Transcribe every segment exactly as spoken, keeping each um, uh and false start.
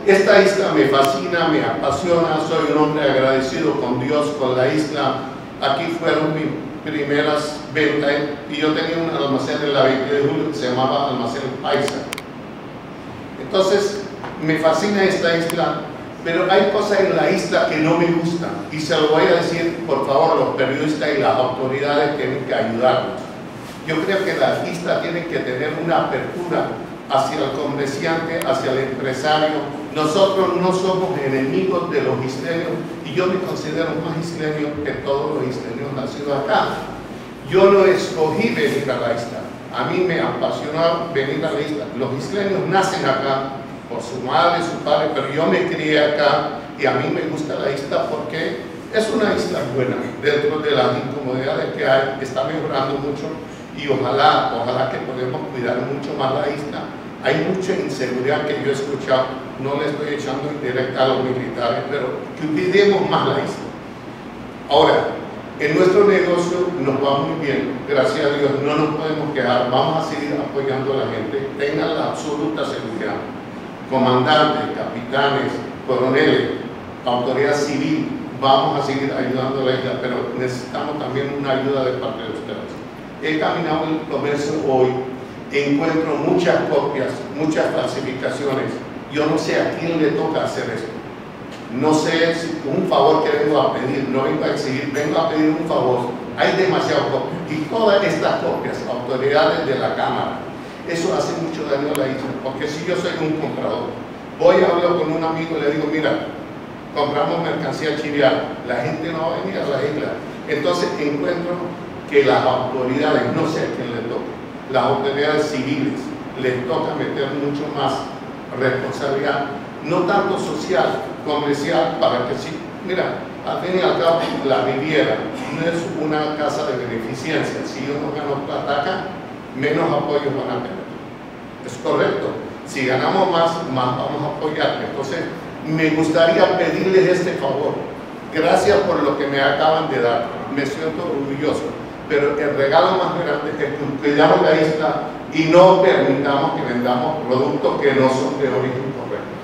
esta isla me fascina, me apasiona, soy un hombre agradecido con Dios, con la isla. Aquí fueron mis primeras ventas y yo tenía un almacén en la veinte de julio que se llamaba Almacén Paisa. Entonces, me fascina esta isla, pero hay cosas en la isla que no me gustan y se lo voy a decir, por favor, los periodistas y las autoridades tienen que ayudarnos. Yo creo que la isla tiene que tener una apertura hacia el comerciante, hacia el empresario. Nosotros no somos enemigos de los isleños y yo me considero más isleño que todos los isleños nacidos acá. Yo no escogí venir a la isla, a mí me apasionó venir a la isla. Los isleños nacen acá por su madre, su padre, pero yo me crié acá y a mí me gusta la isla porque es una isla buena dentro de las incomodidades que hay, está mejorando mucho y ojalá, ojalá que podamos cuidar mucho más la isla. Hay mucha inseguridad que yo he escuchado, no le estoy echando indirecta a los militares, pero que cuidemos más la isla. Ahora, en nuestro negocio nos va muy bien, gracias a Dios, no nos podemos quejar, vamos a seguir apoyando a la gente, tengan la absoluta seguridad. Comandantes, capitanes, coroneles, autoridad civil, vamos a seguir ayudando a la isla, pero necesitamos también una ayuda de parte de ustedes. He caminado en el comercio hoy, encuentro muchas copias, muchas falsificaciones. Yo no sé a quién le toca hacer esto. No sé si un favor que vengo a pedir, no vengo a exigir, vengo a pedir un favor. Hay demasiadas copias. Y todas estas copias, autoridades de la Cámara, eso hace mucho daño a la isla. Porque si yo soy un comprador, voy a hablar con un amigo y le digo, mira, compramos mercancía chiviana, la gente no va a venir a la isla. Entonces encuentro que las autoridades, no sé a quién le toca, las autoridades civiles, les toca meter mucho más responsabilidad, no tanto social, comercial, para que sí, mira, al fin y al cabo, la Riviera no es una casa de beneficencia. Si yo no gano plata acá, menos apoyos van a tener. Es correcto. Si ganamos más, más vamos a apoyar. Entonces, me gustaría pedirles este favor. Gracias por lo que me acaban de dar. Me siento orgulloso. Pero el regalo más grande es que cuidamos la isla y no permitamos que vendamos productos que no son de origen correcto.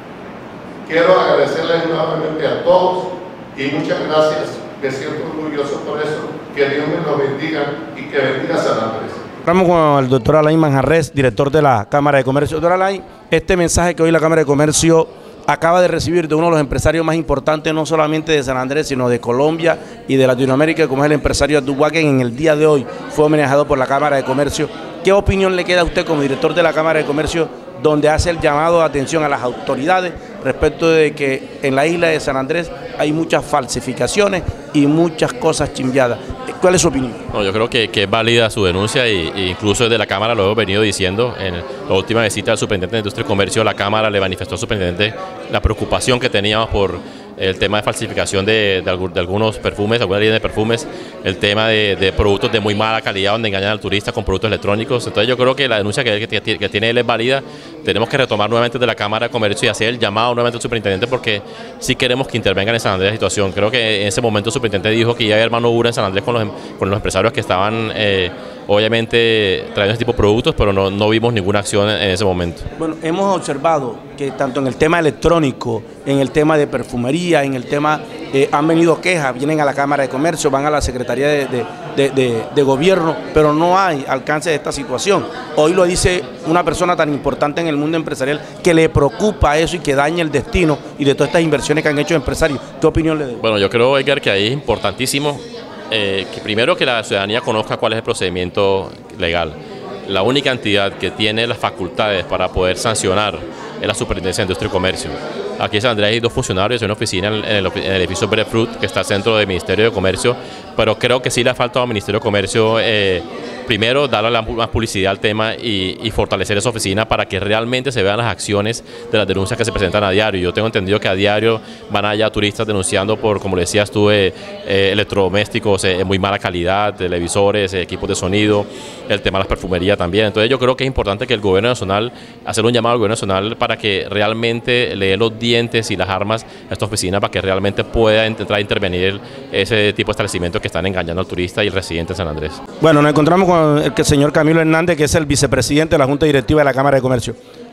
Quiero agradecerles nuevamente a todos y muchas gracias. Me siento orgulloso por eso. Que Dios me lo bendiga y que bendiga a San Andrés. Estamos con el doctor Alain Manjarrés, director de la Cámara de Comercio. Doctor Alain, este mensaje que hoy la Cámara de Comercio acaba de recibir de uno de los empresarios más importantes, no solamente de San Andrés, sino de Colombia y de Latinoamérica, como es el empresario Abdul Waken, en el día de hoy fue homenajeado por la Cámara de Comercio. ¿Qué opinión le queda a usted como director de la Cámara de Comercio, donde hace el llamado de atención a las autoridades respecto de que en la isla de San Andrés hay muchas falsificaciones y muchas cosas chimbeadas? ¿Cuál es su opinión? No, yo creo que, que es válida su denuncia y, y incluso desde la Cámara lo hemos venido diciendo. En la última visita del Superintendente de Industria y Comercio, la Cámara le manifestó al Superintendente la preocupación que teníamos por el tema de falsificación de, de, de algunos perfumes, algunas líneas de perfumes, el tema de, de productos de muy mala calidad donde engañan al turista con productos electrónicos. Entonces yo creo que la denuncia que, que, que tiene él es válida. Tenemos que retomar nuevamente de la Cámara de Comercio y hacer el llamado nuevamente al Superintendente porque sí queremos que intervengan en San Andrés la situación. Creo que en ese momento el Superintendente dijo que iba a haber mano dura en San Andrés con los, con los empresarios que estaban eh, obviamente trayendo ese tipo de productos, pero no, no vimos ninguna acción en, en ese momento. Bueno, hemos observado que tanto en el tema electrónico, en el tema de perfumería, en el tema, eh, han venido quejas, vienen a la Cámara de Comercio, van a la Secretaría de, de, de, de, de Gobierno, pero no hay alcance de esta situación. Hoy lo dice una persona tan importante en el mundo empresarial que le preocupa eso y que daña el destino y de todas estas inversiones que han hecho empresarios. ¿Qué opinión le doy? Bueno, yo creo, Edgar, que ahí es importantísimo eh, que primero que la ciudadanía conozca cuál es el procedimiento legal. La única entidad que tiene las facultades para poder sancionar es la Superintendencia de Industria y Comercio. Aquí en San Andrés hay dos funcionarios, hay una oficina en el, en el edificio Breadfruit, que está al centro del Ministerio de Comercio, pero creo que sí le ha faltado al Ministerio de Comercio, eh, primero, darle la, más publicidad al tema y, y fortalecer esa oficina para que realmente se vean las acciones de las denuncias que se presentan a diario. Yo tengo entendido que a diario van allá turistas denunciando por, como le decías tú, eh, eh, electrodomésticos en eh, muy mala calidad, televisores, eh, equipos de sonido, el tema de la perfumería también. Entonces yo creo que es importante que el Gobierno Nacional, hacer un llamado al Gobierno Nacional para que realmente le dé los dientes y las armas a esta oficina para que realmente pueda entrar a intervenir ese tipo de establecimientos que están engañando al turista y el residente de San Andrés. Bueno, nos encontramos con el señor Camilo Hernández, que es el vicepresidente de la Junta Directiva de la Cámara de Comercio.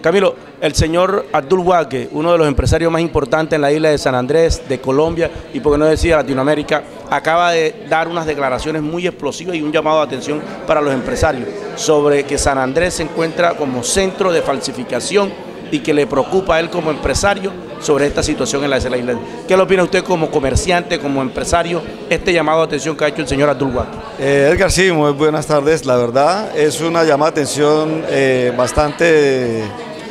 Camilo, el señor Abdul Waque, uno de los empresarios más importantes en la isla de San Andrés, de Colombia y por qué no decir Latinoamérica, acaba de dar unas declaraciones muy explosivas y un llamado de atención para los empresarios sobre que San Andrés se encuentra como centro de falsificación y que le preocupa a él como empresario sobre esta situación en la isla. ¿Qué le opina usted como comerciante, como empresario, este llamado de atención que ha hecho el señor Abdul Waque? Eh, Edgar, sí, muy buenas tardes. La verdad es una llamada de atención eh, bastante...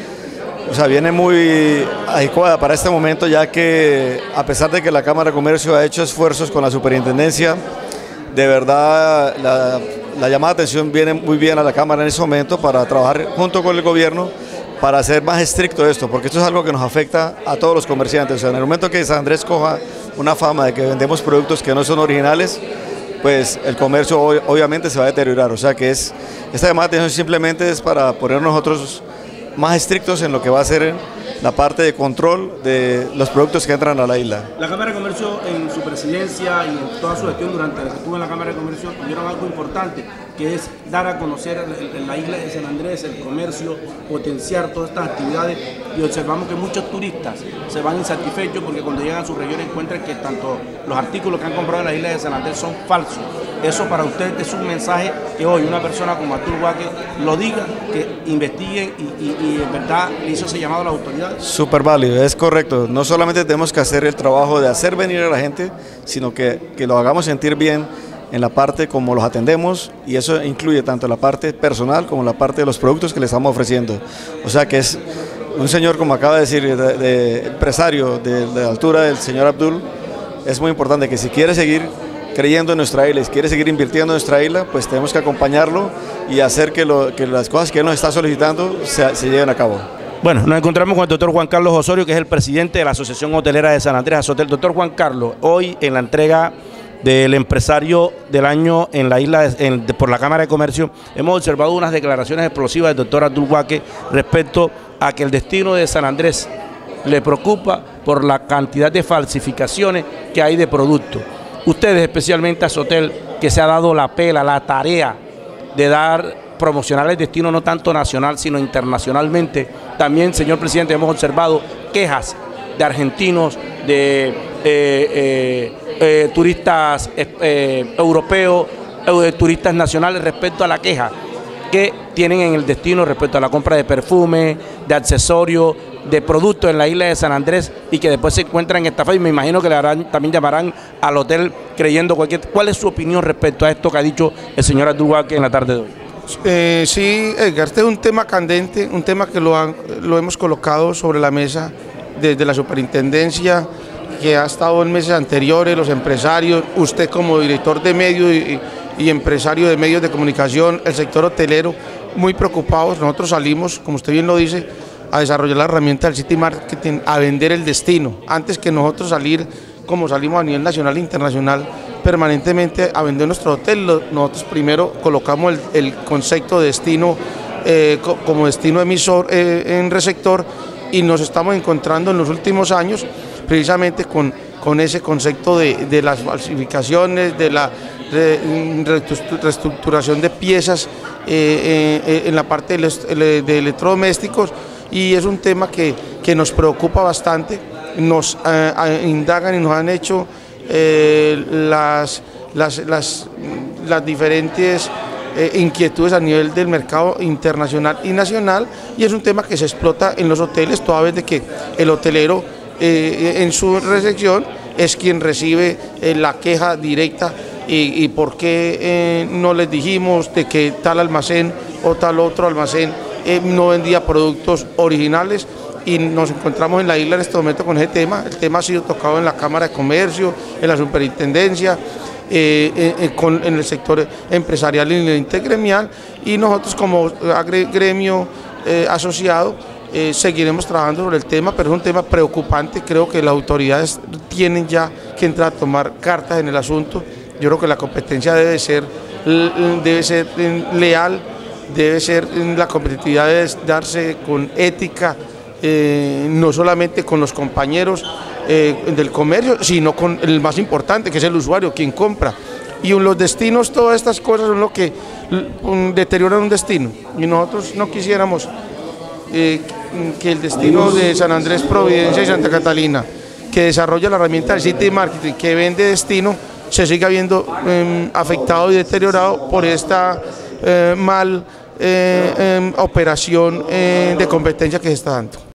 O sea, viene muy adecuada para este momento, ya que a pesar de que la Cámara de Comercio ha hecho esfuerzos con la superintendencia, de verdad la, la llamada de atención viene muy bien a la Cámara en ese momento para trabajar junto con el gobierno para hacer más estricto esto, porque esto es algo que nos afecta a todos los comerciantes. O sea, en el momento que San Andrés coja una fama de que vendemos productos que no son originales, pues el comercio obviamente se va a deteriorar. O sea que es, esta llamada de atención simplemente es para poner nosotros más estrictos en lo que va a ser la parte de control de los productos que entran a la isla. La Cámara de Comercio en su presidencia y en toda su gestión durante la que estuvo en la Cámara de Comercio tuvieron algo importante, que es dar a conocer en la isla de San Andrés el comercio, potenciar todas estas actividades, y observamos que muchos turistas se van insatisfechos porque cuando llegan a su región encuentran que tanto los artículos que han comprado en la isla de San Andrés son falsos. Eso para usted es un mensaje que hoy una persona como Abdul Waque lo diga, que investiguen y, y, y en verdad le hizo ese llamado a las autoridades. Súper válido, es correcto. No solamente tenemos que hacer el trabajo de hacer venir a la gente, sino que, que lo hagamos sentir bien en la parte como los atendemos, y eso incluye tanto la parte personal como la parte de los productos que le estamos ofreciendo. O sea que es un señor, como acaba de decir, de, de empresario de, de la altura del señor Abdul, es muy importante que si quiere seguir creyendo en nuestra isla y quiere seguir invirtiendo en nuestra isla, pues tenemos que acompañarlo y hacer que, lo, que las cosas que él nos está solicitando se, se lleven a cabo. Bueno, nos encontramos con el doctor Juan Carlos Osorio, que es el presidente de la Asociación Hotelera de San Andrés, Azotel. Doctor Juan Carlos, hoy en la entrega del empresario del año en la isla de, en, de, por la Cámara de Comercio, hemos observado unas declaraciones explosivas del doctor Abdul Waque respecto a que el destino de San Andrés le preocupa por la cantidad de falsificaciones que hay de productos. Ustedes, especialmente Azotel, que se ha dado la pela, la tarea de dar, promocionar el destino no tanto nacional, sino internacionalmente. También, señor presidente, hemos observado quejas de argentinos, de eh, eh, eh, turistas eh, europeos, eh, turistas nacionales respecto a la queja que tienen en el destino respecto a la compra de perfume, de accesorios, de productos en la isla de San Andrés, y que después se encuentran estafados, y me imagino que le harán, también llamarán al hotel creyendo cualquier... ¿Cuál es su opinión respecto a esto que ha dicho el señor Abdul Waque en la tarde de hoy? Eh, sí, Edgar, este es un tema candente, un tema que lo, han, lo hemos colocado sobre la mesa desde la superintendencia, que ha estado en meses anteriores, los empresarios, usted como director de medios y, y empresario de medios de comunicación, el sector hotelero, muy preocupados. Nosotros salimos, como usted bien lo dice, a desarrollar la herramienta del City Marketing, a vender el destino, antes que nosotros salir, como salimos a nivel nacional e internacional, permanentemente a vender nuestro hotel. Nosotros primero colocamos el, el concepto de destino eh, como destino emisor eh, en receptor, y nos estamos encontrando en los últimos años precisamente con, con ese concepto de, de las falsificaciones, de la de, reestructuración de piezas eh, eh, en la parte de, de electrodomésticos, y es un tema que, que nos preocupa bastante. Nos eh, indagan y nos han hecho eh, las, las, las, las diferentes eh, inquietudes a nivel del mercado internacional y nacional, y es un tema que se explota en los hoteles, toda vez de que el hotelero eh, en su recepción es quien recibe eh, la queja directa, y, y por qué eh, no les dijimos de que tal almacén o tal otro almacén eh, no vendía productos originales. Y nos encontramos en la isla en este momento con ese tema. El tema ha sido tocado en la Cámara de Comercio, en la superintendencia, eh, eh, con, en el sector empresarial y en el intergremial, y nosotros como gremio eh, asociado eh, seguiremos trabajando sobre el tema, pero es un tema preocupante. Creo que las autoridades tienen ya que entrar a tomar cartas en el asunto. Yo creo que la competencia debe ser, debe ser leal, debe ser, la competitividad debe darse con ética, Eh, no solamente con los compañeros eh, del comercio, sino con el más importante, que es el usuario, quien compra. Y los destinos, todas estas cosas son lo que um, deterioran un destino, y nosotros no quisiéramos eh, que el destino de San Andrés, Providencia y Santa Catalina, que desarrolla la herramienta de City Marketing, que vende destino, se siga viendo eh, afectado y deteriorado por esta eh, mal eh, eh, operación eh, de competencia que se está dando.